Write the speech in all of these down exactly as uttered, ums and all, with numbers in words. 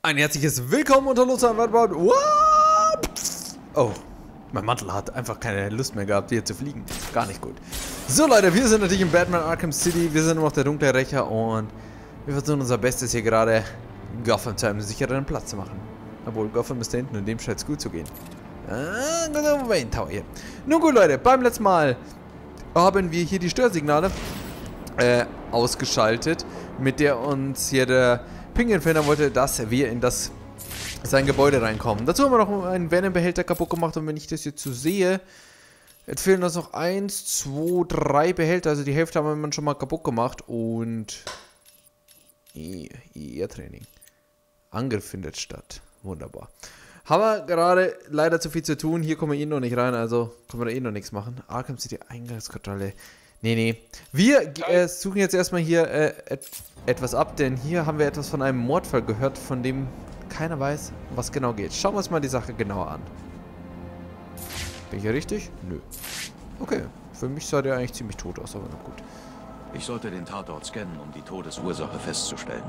Ein herzliches Willkommen und hallo zu einem weiteren... Oh, mein Mantel hat einfach keine Lust mehr gehabt, hier zu fliegen. Gar nicht gut. So Leute, wir sind natürlich in Batman Arkham City. Wir sind immer noch der dunkle Rächer und wir versuchen unser Bestes hier gerade Gotham zu einem sicheren Platz zu machen. Obwohl, Gotham ist da hinten und dem scheint es gut zu gehen. Ah, Wayne Tower hier. Nun gut Leute, beim letzten Mal haben wir hier die Störsignale äh, ausgeschaltet, mit der uns hier der Pinguin verhindern wollte, dass wir in das sein Gebäude reinkommen. Dazu haben wir noch einen Venom-Behälter kaputt gemacht und wenn ich das jetzt so sehe, jetzt fehlen uns noch eins, zwei, drei Behälter, also die Hälfte haben wir schon mal kaputt gemacht und I R-Training. Angriff findet statt. Wunderbar. Haben wir gerade leider zu viel zu tun, hier kommen wir eh noch nicht rein, also können wir da eh noch nichts machen. Arkham City Eingangskontrolle. Nee, nee. Wir äh, suchen jetzt erstmal hier äh, et etwas ab, denn hier haben wir etwas von einem Mordfall gehört, von dem keiner weiß, was genau geht. Schauen wir uns mal die Sache genauer an. Bin ich hier richtig? Nö. Okay. Für mich sah der eigentlich ziemlich tot aus, aber na gut. Ich sollte den Tatort scannen, um die Todesursache festzustellen.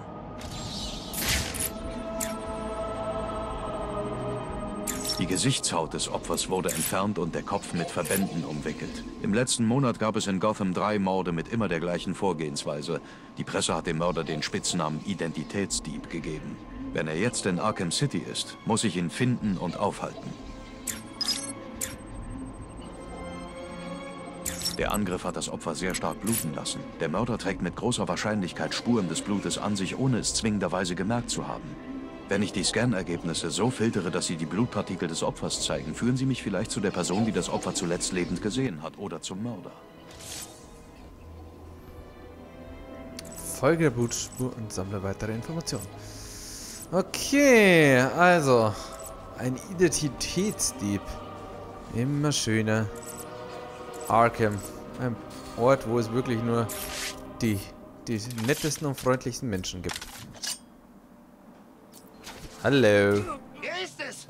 Die Gesichtshaut des Opfers wurde entfernt und der Kopf mit Verbänden umwickelt. Im letzten Monat gab es in Gotham drei Morde mit immer der gleichen Vorgehensweise. Die Presse hat dem Mörder den Spitznamen Identitätsdieb gegeben. Wenn er jetzt in Arkham City ist, muss ich ihn finden und aufhalten. Der Angriff hat das Opfer sehr stark bluten lassen. Der Mörder trägt mit großer Wahrscheinlichkeit Spuren des Blutes an sich, ohne es zwingenderweise gemerkt zu haben. Wenn ich die Scan-Ergebnisse so filtere, dass sie die Blutpartikel des Opfers zeigen, führen sie mich vielleicht zu der Person, die das Opfer zuletzt lebend gesehen hat, oder zum Mörder. Folge der Blutspur und sammle weitere Informationen. Okay, also ein Identitätsdieb. Immer schöner. Arkham. Ein Ort, wo es wirklich nur die, die nettesten und freundlichsten Menschen gibt. Hallo. Wer ist es?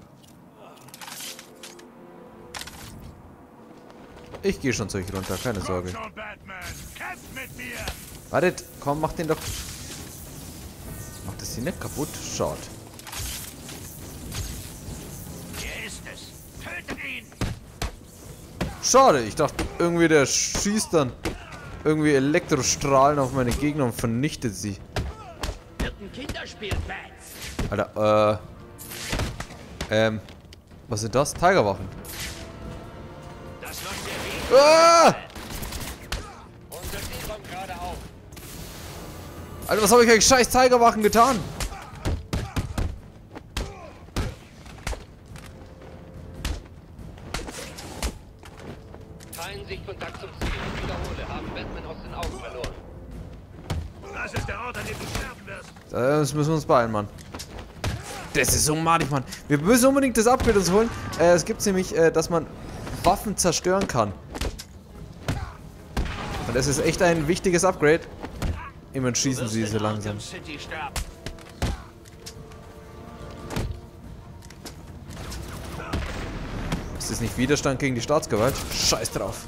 Ich gehe schon zu euch runter, keine Sorge. Schon, Batman. Kämpf mit mir. Wartet, komm, mach den doch. Macht das die nicht kaputt? Schade. Wer ist es? Tötet ihn. Schade, ich dachte irgendwie der schießt dann irgendwie Elektrostrahlen auf meine Gegner und vernichtet sie. Wird ein Kinderspiel, Bats. Alter, äh. Ähm. Was sind das? Tigerwachen. Das wird der Weg. Ah! Unser Ziel kommt gerade auf. Alter, was habe ich eigentlich scheiß Tigerwachen getan? Kein Sichtkontakt zum Ziel. Ich wiederhole, haben Batman aus den Augen verloren. Das ist der Ort, an dem du sterben wirst. Das müssen wir uns beeilen, Mann. Das ist so madig, Mann. Wir müssen unbedingt das Upgrade uns holen. Äh, es gibt nämlich, äh, dass man Waffen zerstören kann. Und das ist echt ein wichtiges Upgrade. Immerhin schießen sie so langsam. City sterben. Ist das nicht Widerstand gegen die Staatsgewalt? Scheiß drauf.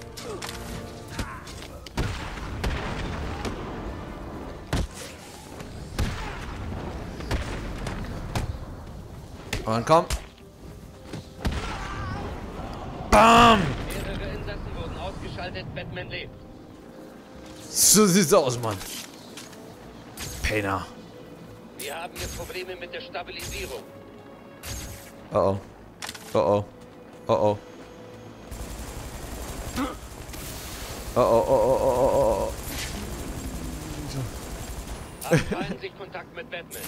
Und komm. Bam! Mehrere Insassen wurden ausgeschaltet, Batman lebt. So sieht's aus, Mann. Penner. Wir haben hier Probleme mit der Stabilisierung. Oh oh. Oh oh. Oh oh. Oh oh oh oh oh oh oh. Haben keinen Sichtkontakt mit Batman.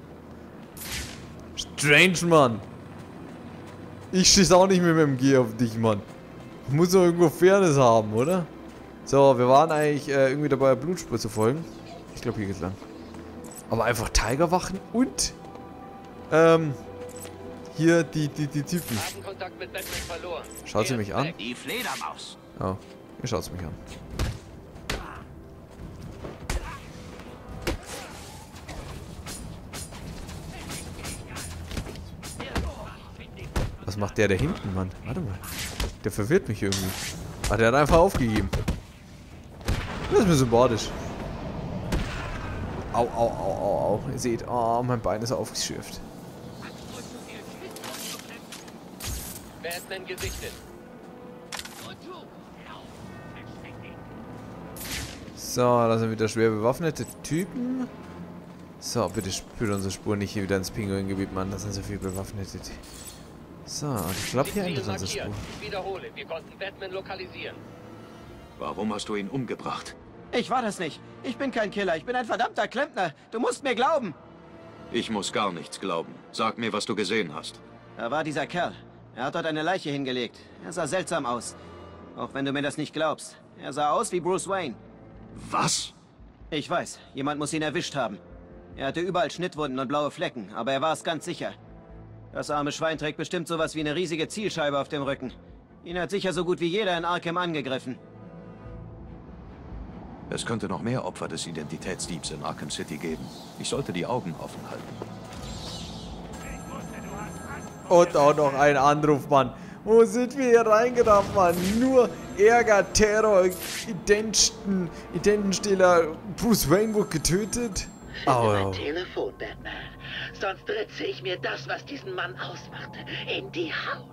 Strange, Mann. Ich schieße auch nicht mehr mit dem G auf dich, Mann. Ich muss doch irgendwo Fairness haben, oder? So, wir waren eigentlich äh, irgendwie dabei, Blutspur zu folgen. Ich glaube, hier geht's lang. Aber einfach Tigerwachen und ähm, hier die, die, die Typen. Haben Kontakt mit Batman verloren. Schaut sie Er mich ist an? weg. Die Fledermaus. Oh, ihr schaut mich an. Was macht der da hinten, Mann? Warte mal. Der verwirrt mich irgendwie. Ah, der hat einfach aufgegeben. Das ist mir sympathisch. Au, au, au, au, au. Ihr seht, oh, mein Bein ist aufgeschürft. Batman gesichtet. So, da sind wieder schwer bewaffnete Typen. So, bitte spürt unsere Spur nicht hier wieder ins Pinguingebiet, Mann. Das sind so viele bewaffnete. So, und ich glaube, hier endet unsere Spur. Ich wiederhole, wir konnten Batman lokalisieren. Warum hast du ihn umgebracht? Ich war das nicht. Ich bin kein Killer. Ich bin ein verdammter Klempner. Du musst mir glauben. Ich muss gar nichts glauben. Sag mir, was du gesehen hast. Da war dieser Kerl. Er hat dort eine Leiche hingelegt. Er sah seltsam aus. Auch wenn du mir das nicht glaubst. Er sah aus wie Bruce Wayne. Was? Ich weiß. Jemand muss ihn erwischt haben. Er hatte überall Schnittwunden und blaue Flecken, aber er war es ganz sicher. Das arme Schwein trägt bestimmt sowas wie eine riesige Zielscheibe auf dem Rücken. Ihn hat sicher so gut wie jeder in Arkham angegriffen. Es könnte noch mehr Opfer des Identitätsdiebs in Arkham City geben. Ich sollte die Augen offen halten. Und auch noch ein Anruf, Mann. Wo sind wir hier reingerannt, Mann? Nur Ärger, Terror, Identen, Identenstehler. Bruce Wayne wurde getötet. Finde Oh. mein Telefon, Batman. Sonst ritze ich mir das, was diesen Mann ausmachte, in die Haut.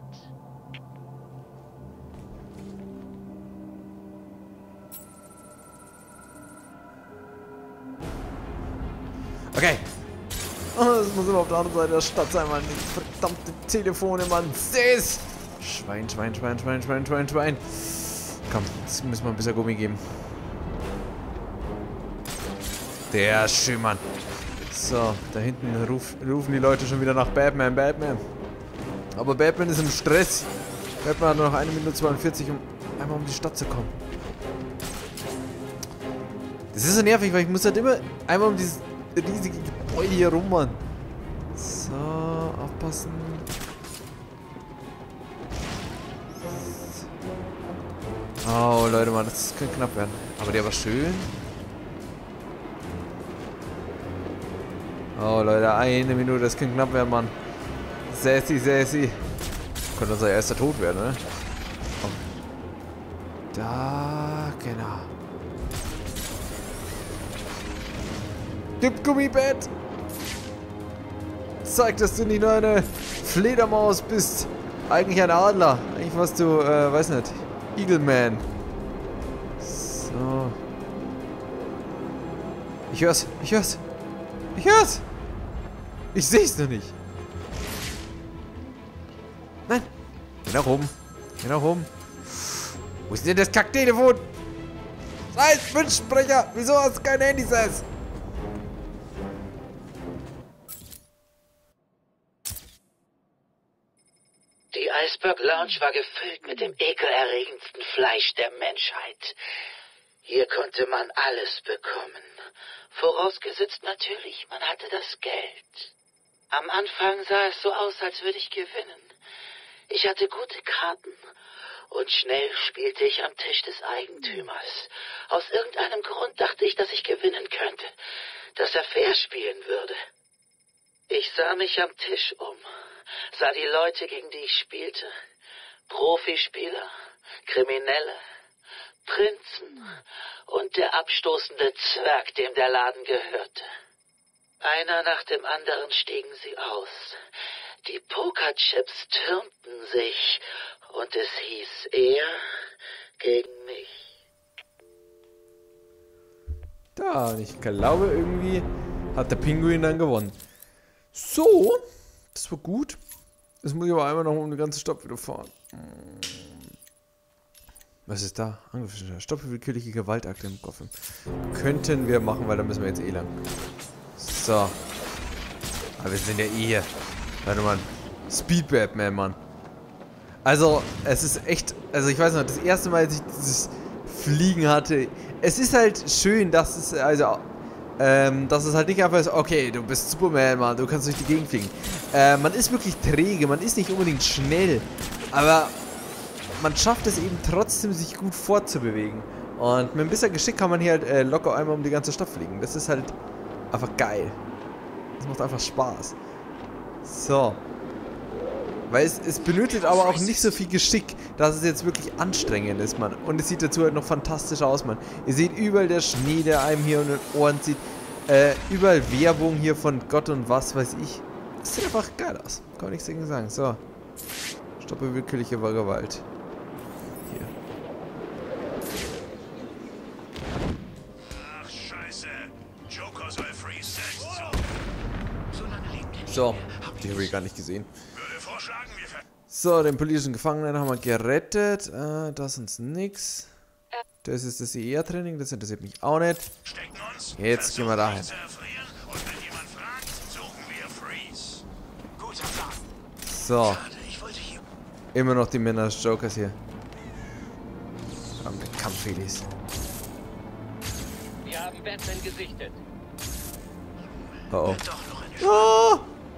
Okay. Oh, das muss immer auf der anderen Seite der Stadt sein, Mann. Die verdammte Telefone, Mann. Seh's! Schwein, Schwein, Schwein, Schwein, Schwein, Schwein, Schwein. Komm, jetzt müssen wir ein bisschen Gummi geben. Der ist schön, Mann. So, da hinten ruf, rufen die Leute schon wieder nach Batman, Batman. Aber Batman ist im Stress. Batman hat nur noch eine Minute zweiundvierzig, um einmal um die Stadt zu kommen. Das ist so nervig, weil ich muss halt immer einmal um dieses riesige Gebäude hier rum, Mann. So, aufpassen. Oh, Leute, Mann, das könnte knapp werden. Aber der war schön. Oh, Leute, eine Minute, das könnte knapp werden, Mann. Sassy, sassy. Könnte unser erster Tod werden, ne? Komm. Da, genau. Gib Gummibett! Zeig, dass du nicht nur eine Fledermaus bist. Eigentlich ein Adler. Eigentlich warst du, äh, weiß nicht, Eagleman. So. Ich hör's, ich hör's. Ich hör's! Ich seh's noch nicht. Nein! Geh nach oben. Geh nach oben. Wo ist denn das Kacktelefon? Scheiß Wünschsprecher! Wieso hast du kein Handy, Sass? Die Iceberg Lounge war gefüllt mit dem ekelerregendsten Fleisch der Menschheit. Hier konnte man alles bekommen. Vorausgesetzt natürlich, man hatte das Geld. Am Anfang sah es so aus, als würde ich gewinnen. Ich hatte gute Karten und schnell spielte ich am Tisch des Eigentümers. Aus irgendeinem Grund dachte ich, dass ich gewinnen könnte, dass er fair spielen würde. Ich sah mich am Tisch um, sah die Leute, gegen die ich spielte, Profispieler, Kriminelle, Prinzen und der abstoßende Zwerg, dem der Laden gehörte. Einer nach dem anderen stiegen sie aus. Die Pokerchips türmten sich und es hieß er gegen mich. Da, und ich glaube irgendwie hat der Pinguin dann gewonnen. So, das war gut. Jetzt muss ich aber einmal noch um den ganzen Stopp wieder fahren. Was ist da? Angriffsstelle. Stoppe willkürliche Gewaltakte im Gotham. Könnten wir machen, weil da müssen wir jetzt eh lang. So. Aber wir sind ja eh hier. Warte mal. Speed Batman, Mann. Also, es ist echt. Also, ich weiß noch, das erste Mal, als ich dieses Fliegen hatte. Es ist halt schön, dass es. Also. Ähm, dass es halt nicht einfach ist, okay, du bist Superman, Mann, du kannst durch die Gegend fliegen. Äh, man ist wirklich träge, man ist nicht unbedingt schnell. Aber man schafft es eben trotzdem, sich gut fortzubewegen. Und mit ein bisschen Geschick kann man hier halt äh, locker einmal um die ganze Stadt fliegen. Das ist halt einfach geil. Das macht einfach Spaß. So. Weil es, es benötigt aber auch nicht so viel Geschick, dass es jetzt wirklich anstrengend ist, Mann. Und es sieht dazu halt noch fantastisch aus, Mann. Ihr seht überall der Schnee, der einem hier in den Ohren zieht. Äh, überall Werbung hier von Gott und was weiß ich. Das sieht einfach geil aus. Kann man nichts dagegen sagen. So. Stoppe willkürliche Gewalt. Hier. Ach, scheiße. Joker soll Freeze selbst suchen. So, die habe ich gar nicht gesehen. Würde vorschlagen, wir ver... So, den politischen Gefangenen haben wir gerettet. Äh, das ist uns nix. Das ist das E R-Training, das interessiert mich auch nicht. Stecken uns, Jetzt gehen wir dahin. zu erfrieren, und wenn jemand fragt, suchen wir Freeze. Guter Plan. So, Schade, ich wollte hier... immer noch die Männer des Jokers hier. Verdammte Kampffelis. Wir haben Batman gesichtet. Oh oh. Doch noch eine Oh!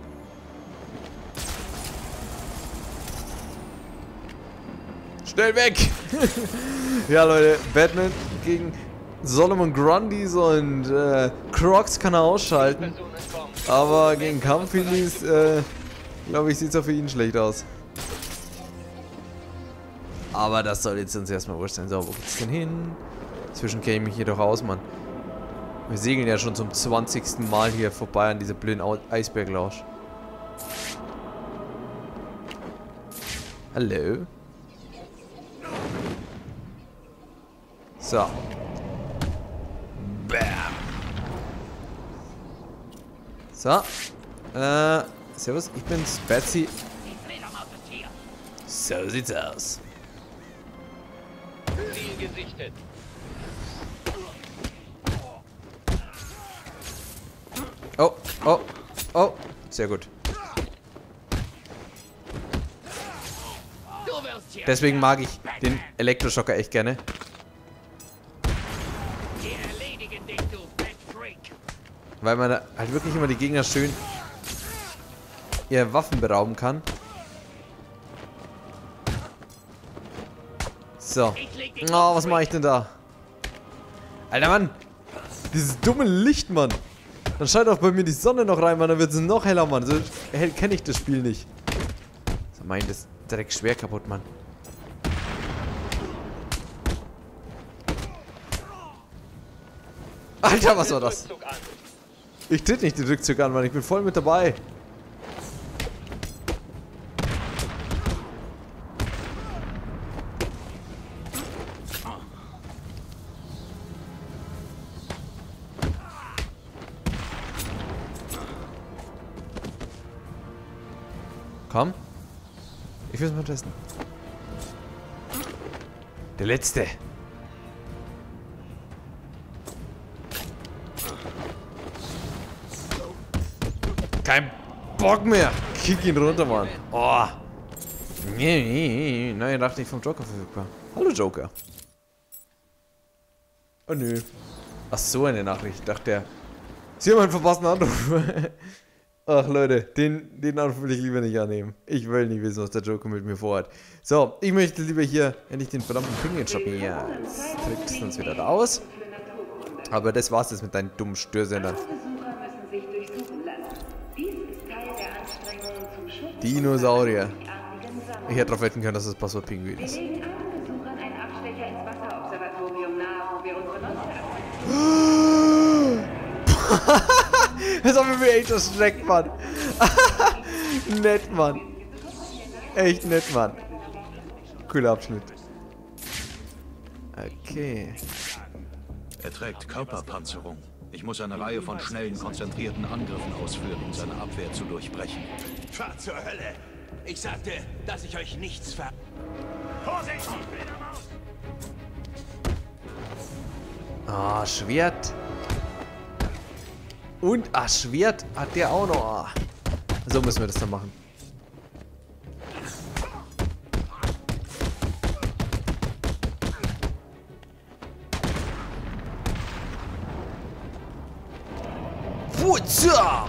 Schnell weg! Ja, Leute, Batman gegen Solomon Grundys und äh, Crocs kann er ausschalten. Person entkommen. Aber gegen Kampffelis, äh, glaube ich, sieht es auch für ihn schlecht aus. Aber das soll jetzt uns erstmal wurscht sein. So, wo geht's denn hin? Inzwischen kenne ich mich hier doch aus, Mann. Wir segeln ja schon zum zwanzigsten Mal hier vorbei an dieser blöden Au- Eisberg-Lounge. Hallo? So. Bam. So. Äh, servus, ich bin's, Betsy. So sieht's aus. Ziel gesichtet. Oh, oh, oh. Sehr gut. Deswegen mag ich den Elektroschocker echt gerne. Weil man halt wirklich immer die Gegner schön ihre Waffen berauben kann. So. Oh, was mache ich denn da? Alter, Mann. Dieses dumme Licht, Mann. Dann scheint auch bei mir die Sonne noch rein, Mann. Dann wird es noch heller, Mann. So hell kenne ich das Spiel nicht. So, mein, das direkt schwer kaputt, Mann. Alter, was war das? Rückzug an. Ich tritt nicht den Rückzug an, Mann. Ich bin voll mit dabei. Komm. Ich will es mal testen. Der letzte. Kein Bock mehr. Kick ihn runter, Mann. Oh. Nee, nee, nee. Neue Nachricht vom Joker verfügbar. Hallo, Joker. Oh, nö. Ach so, eine Nachricht. Ich dachte, der... Sie haben einen verpassten Anruf. Ach, Leute. Den, den Anruf will ich lieber nicht annehmen. Ich will nicht wissen, was der Joker mit mir vorhat. So, ich möchte lieber hier endlich den verdammten Pinguin shoppen. Ja, jetzt trägt es uns wieder raus. Aber das war's jetzt mit deinen dummen Störsendern. Dinosaurier. Ich hätte darauf wetten können, dass das Passwort Pinguin ist. Das haben wir mir echt erschreckt, Mann. Nett, Mann. Echt nett, Mann. Cooler Abschnitt. Okay. Er trägt Körperpanzerung. Ich muss eine Reihe von schnellen, konzentrierten Angriffen ausführen, um seine Abwehr zu durchbrechen. Fahr zur Hölle! Ich sagte, dass ich euch nichts ver... Vorsicht! Fledermaus! Ah, Schwert. Und, ah, Schwert hat der auch noch. Ah. So müssen wir das dann machen. Wutza!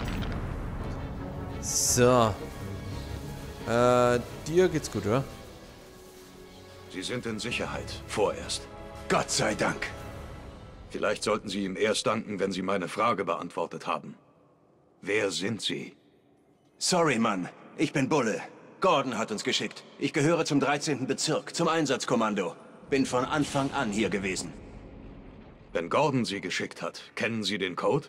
So. Äh, dir geht's gut, oder? Sie sind in Sicherheit. Vorerst. Gott sei Dank! Vielleicht sollten Sie ihm erst danken, wenn Sie meine Frage beantwortet haben. Wer sind Sie? Sorry, Mann. Ich bin Bulle. Gordon hat uns geschickt. Ich gehöre zum dreizehnten Bezirk, zum Einsatzkommando. Bin von Anfang an hier gewesen. Wenn Gordon Sie geschickt hat, kennen Sie den Code?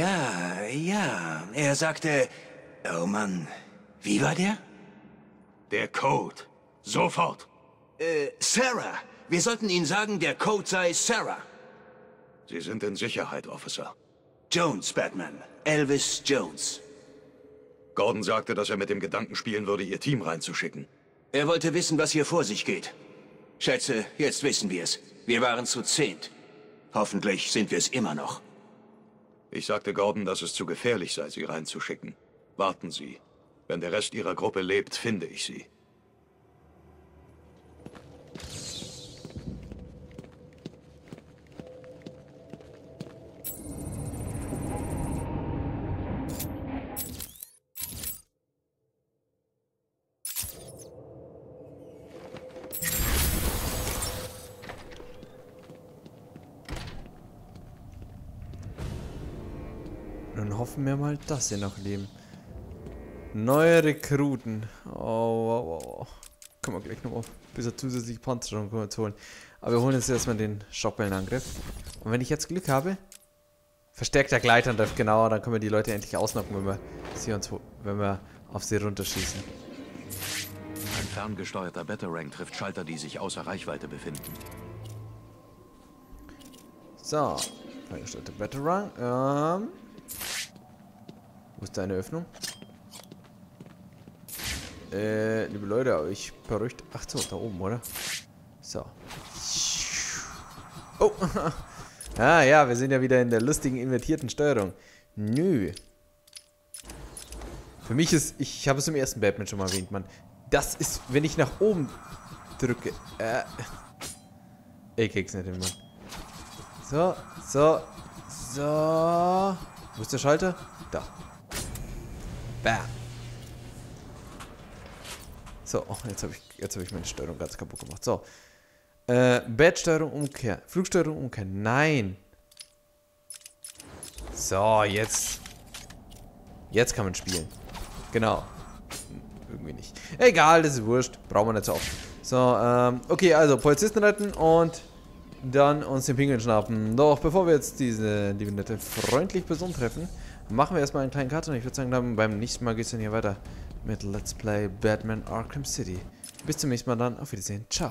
Ja, ja. Er sagte... Oh Mann. Wie war der? Der Code. Sofort. Äh, Sarah. Wir sollten Ihnen sagen, der Code sei Sarah. Sie sind in Sicherheit, Officer. Jones, Batman. Elvis Jones. Gordon sagte, dass er mit dem Gedanken spielen würde, Ihr Team reinzuschicken. Er wollte wissen, was hier vor sich geht. Schätze, jetzt wissen wir es. Wir waren zu zehnt. Hoffentlich sind wir es immer noch. Ich sagte Gordon, dass es zu gefährlich sei, Sie reinzuschicken. Warten Sie. Wenn der Rest Ihrer Gruppe lebt, finde ich Sie. Dann hoffen wir mal, dass sie noch leben. Neue Rekruten. Oh, oh, oh, oh. Können wir gleich nochmal ein bisschen zusätzliche Panzerung holen. Aber wir holen jetzt erstmal den Schockwellenangriff. Und wenn ich jetzt Glück habe, verstärkt der Gleitangriff, genau, dann können wir die Leute endlich ausnocken, wenn wir sie uns, wenn wir auf sie runterschießen. Ein ferngesteuerter Batarang trifft Schalter, die sich außer Reichweite befinden. So, ferngesteuerter Batarang. Ähm. Wo ist deine Öffnung? Äh, liebe Leute, ich beruhigt. Ach so, da oben, oder? So. Oh! Ah ja, wir sind ja wieder in der lustigen invertierten Steuerung. Nö. Für mich ist, ich habe es im ersten Batman schon mal erwähnt, Mann. Das ist, wenn ich nach oben drücke. Äh. Ich krieg's nicht hin, Mann. So, so, so. Wo ist der Schalter? Da. Bam. So, oh, jetzt habe ich, jetzt hab ich meine Steuerung ganz kaputt gemacht. So. Äh, Bad-Steuerung, Umkehr. Flugsteuerung, Umkehr. Nein. So, jetzt. Jetzt kann man spielen. Genau. Irgendwie nicht. Egal, das ist wurscht. Brauchen wir nicht so oft. So, ähm, okay, also Polizisten retten und dann uns den Pinguin schnappen. Doch, bevor wir jetzt diese liebe nette freundliche Person treffen, machen wir erstmal einen kleinen Cut und ich würde sagen, dann beim nächsten Mal geht es dann hier weiter mit Let's Play Batman Arkham City. Bis zum nächsten Mal dann. Auf Wiedersehen. Ciao.